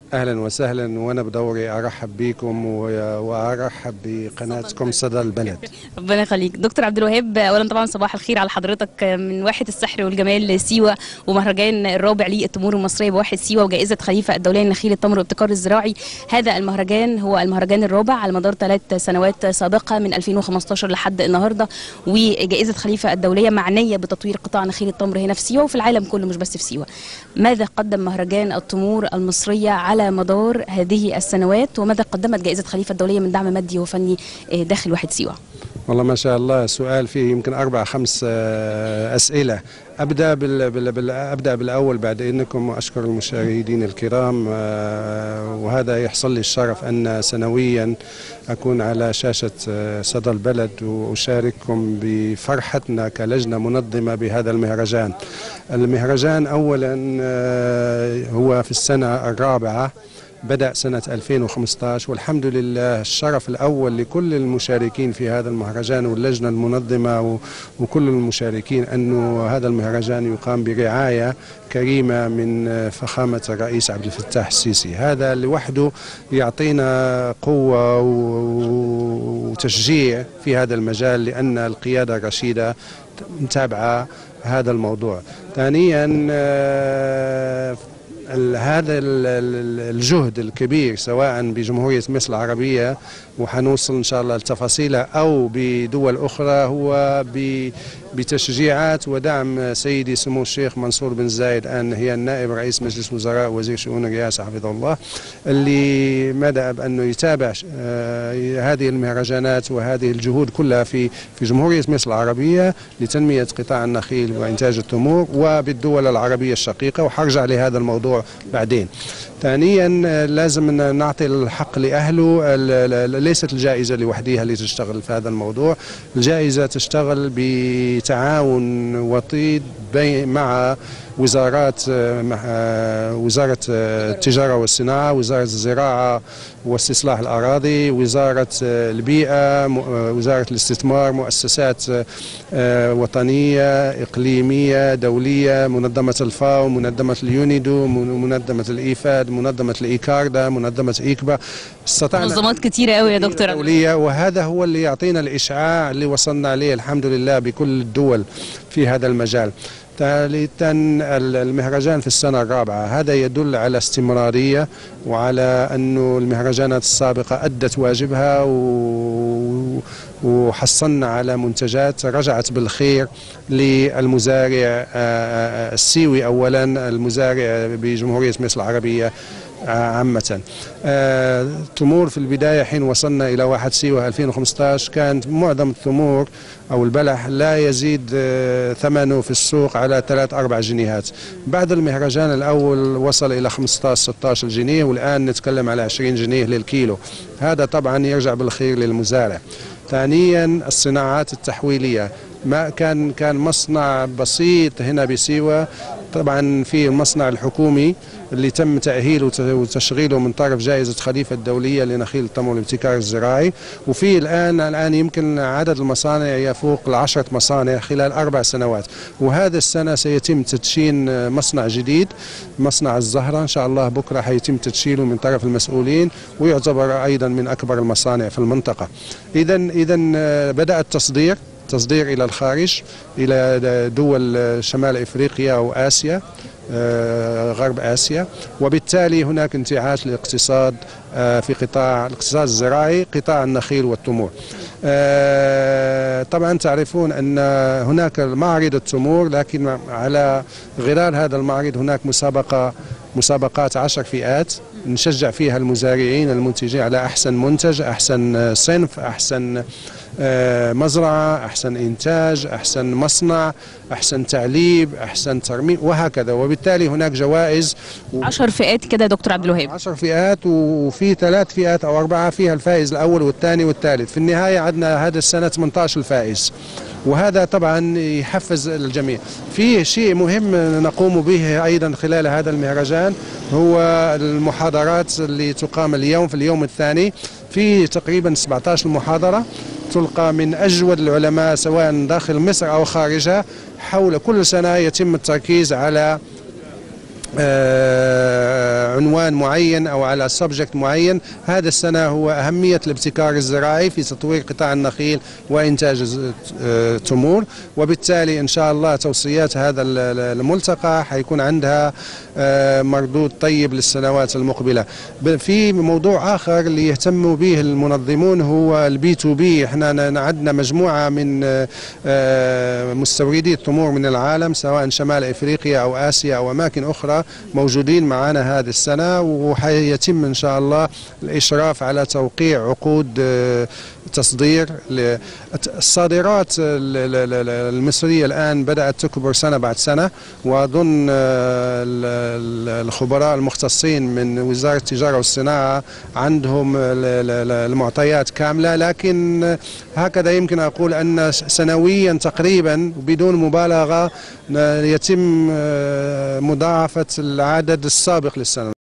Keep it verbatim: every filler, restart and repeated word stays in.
أهلا وسهلا، وأنا بدوري أرحب بكم وأرحب بقناتكم صدى البلد. ربنا يخليك دكتور عبد الوهاب. اولا طبعا صباح الخير على حضرتك من واحة السحر والجمال سيوة، ومهرجان الرابع للتمور المصريه بواحة سيوة، وجائزه خليفه الدوليه لنخيل التمر والابتكار الزراعي. هذا المهرجان هو المهرجان الرابع على مدار ثلاث سنوات سابقه من ألفين وخمستاشر لحد النهارده، وجائزه خليفه الدوليه معنيه بتطوير قطاع نخيل التمر هنا في سيوة وفي العالم كله مش بس في سيوة. ماذا قدم مهرجان التمور المصريه على مدار هذه السنوات، وماذا قدمت جائزه خليفه الدوليه من دعم مادي وفني داخل واحة سيوة؟ والله ما شاء الله، سؤال فيه يمكن أربع خمس أسئلة. أبدأ بال بال بال أبدأ بالأول بعد إذنكم، وأشكر المشاهدين الكرام. وهذا يحصل لي الشرف أن سنويا أكون على شاشة صدى البلد وأشارككم بفرحتنا كلجنة منظمة بهذا المهرجان. المهرجان أولا هو في السنة الرابعة، بدأ سنة ألفين وخمسة عشر، والحمد لله الشرف الأول لكل المشاركين في هذا المهرجان واللجنة المنظمة وكل المشاركين أنه هذا المهرجان يقام برعاية كريمة من فخامة الرئيس عبد الفتاح السيسي. هذا لوحده يعطينا قوة وتشجيع في هذا المجال، لأن القيادة الرشيدة متابعة هذا الموضوع. ثانيا هذا الجهد الكبير سواء بجمهورية مصر العربية، وحنوصل إن شاء الله لتفاصيلها، أو بدول أخرى، هو بتشجيعات ودعم سيدي سمو الشيخ منصور بن زايد آل نهيان نائب رئيس مجلس وزراء وزير شؤون الرئاسة حفظه الله، اللي بدأ بأنه يتابع هذه المهرجانات وهذه الجهود كلها في في جمهورية مصر العربية لتنمية قطاع النخيل وإنتاج التمور وبالدول العربية الشقيقة، وحرجع لهذا الموضوع بعدين. ثانيا لازم نعطي الحق لأهله. ليست الجائزة لوحدها اللي تشتغل في هذا الموضوع، الجائزة تشتغل بتعاون وطيد مع وزارات، مع وزارة التجارة والصناعة، وزارة الزراعة واستصلاح الأراضي، وزارة البيئة، وزارة الاستثمار، مؤسسات وطنية إقليمية دولية، منظمة الفاو، منظمة اليونيدو، منظمة الإيفاد، منظمة الإيكاردا، منظمة إيكبا. استطعنا منظمات كتيرة قوي يا دكتور دولية، وهذا هو اللي يعطينا الإشعاع اللي وصلنا عليه الحمد لله بكل الدول في هذا المجال. ثالثا المهرجان في السنة الرابعة، هذا يدل على استمرارية وعلى أنه المهرجانات السابقة أدت واجبها وحصلنا على منتجات رجعت بالخير للمزارع السيوي أولا، المزارع بجمهورية مصر العربية عامة. التمور في البداية حين وصلنا إلى واحة سيوة ألفين وخمسة عشر كانت معظم التمور أو البلح لا يزيد ثمنه في السوق على ثلاث أربع جنيهات. بعد المهرجان الأول وصل إلى خمسة عشر ستة عشر جنيه، والآن نتكلم على عشرين جنيه للكيلو. هذا طبعا يرجع بالخير للمزارع. ثانيا الصناعات التحويلية، ما كان كان مصنع بسيط هنا بسيوة، طبعا في المصنع الحكومي اللي تم تأهيله وتشغيله من طرف جائزة خليفة الدولية لنخيل التمر والابتكار الزراعي، وفي الآن الآن يمكن عدد المصانع يفوق العشرة مصانع خلال أربع سنوات. وهذا السنة سيتم تدشين مصنع جديد، مصنع الزهرة إن شاء الله بكرة حيتم تدشيله من طرف المسؤولين، ويعتبر أيضا من أكبر المصانع في المنطقة. إذا إذا بدأ التصدير تصدير إلى الخارج، إلى دول شمال إفريقيا وآسيا، غرب آسيا، وبالتالي هناك انتعاش للاقتصاد في قطاع الاقتصاد الزراعي، قطاع النخيل والتمور. طبعا تعرفون أن هناك معرض التمور، لكن على غرار هذا المعرض هناك مسابقة مسابقات عشر فئات نشجع فيها المزارعين المنتجين على أحسن منتج، أحسن صنف، أحسن مزرعة، أحسن إنتاج، أحسن مصنع، أحسن تعليب، أحسن ترميم، وهكذا. وبالتالي هناك جوائز و... عشر فئات كده يا دكتور عبد الوهاب. عشر فئات، وفي ثلاث فئات أو أربعة فيها الفائز الأول والثاني والثالث. في النهاية عندنا هذا السنة ثمانية عشر الفائز، وهذا طبعا يحفز الجميع. في شيء مهم نقوم به أيضا خلال هذا المهرجان، هو المحاضرات اللي تقام اليوم في اليوم الثاني. في تقريبا سبعة عشر محاضرة تلقى من أجود العلماء سواء داخل مصر أو خارجها. حول كل سنة يتم التركيز على عنوان معين أو على سبجكت معين. هذا السنة هو أهمية الابتكار الزراعي في تطوير قطاع النخيل وإنتاج التمور، وبالتالي إن شاء الله توصيات هذا الملتقى حيكون عندها مردود طيب للسنوات المقبلة. في موضوع آخر اللي يهتم به المنظمون هو البي تو بي. احنا عندنا مجموعة من مستوردي التمور من العالم سواء شمال إفريقيا أو آسيا أو أماكن أخرى موجودين معنا هذه السنة، وحيتم إن شاء الله الإشراف على توقيع عقود تصدير. الصادرات المصرية الآن بدأت تكبر سنة بعد سنة، وأظن الخبراء المختصين من وزارة التجارة والصناعة عندهم المعطيات كاملة، لكن هكذا يمكن أقول أن سنويا تقريبا بدون مبالغة يتم مضاعفة العدد السابق للسنة.